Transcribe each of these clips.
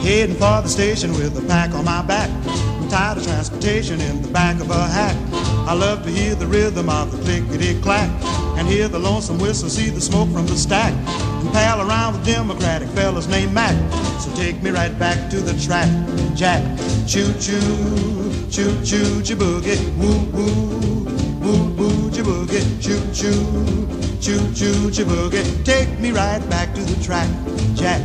heading for the station with a pack on my back. I'm tired of transportation in the back of a hack. I love to hear the rhythm of the clickety-clack and hear the lonesome whistle, see the smoke from the stack, and pal around with Democratic fellas named Mac. So take me right back to the track, Jack. Choo-choo, choo-choo, choo-boogie, woo-woo, woo-woo, choo-boogie, choo-choo, choo-choo, choo-boogie. Take me right back to the track, Jack.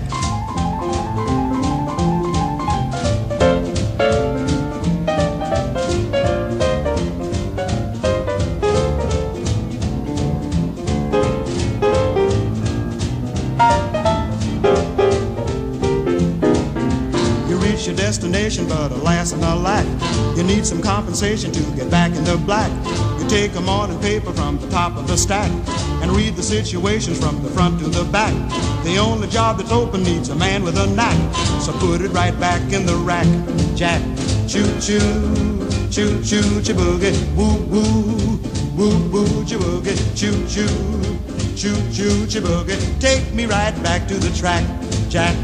Your destination, but alas and alack, you need some compensation to get back in the black. You take a morning paper from the top of the stack and read the situations from the front to the back. The only job that's open needs a man with a knack, so put it right back in the rack, Jack. Choo-choo, choo-choo, choo-boogie, woo-woo, woo-woo, choo-boogie, choo-choo, choo-choo, choo-boogie. Take me right back to the track, Jack.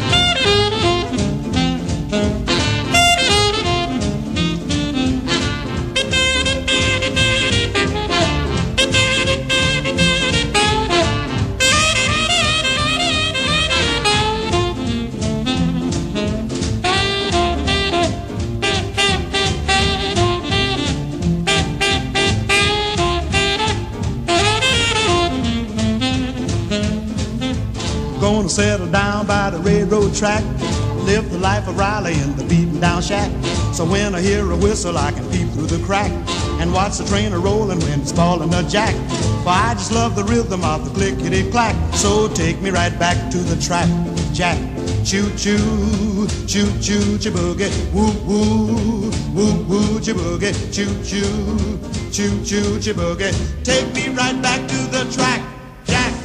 Gonna settle down by the railroad track, live the life of Riley in the beaten down shack. So when I hear a whistle I can peep through the crack and watch the train a-rolling when it's falling a jack. For I just love the rhythm of the clickety-clack. So take me right back to the track, Jack. Choo-choo, choo-choo, choo-boogie, woo-woo, woo-woo, choo-boogie, choo-choo, choo-choo, choo-boogie. Take me right back to the track, Jack.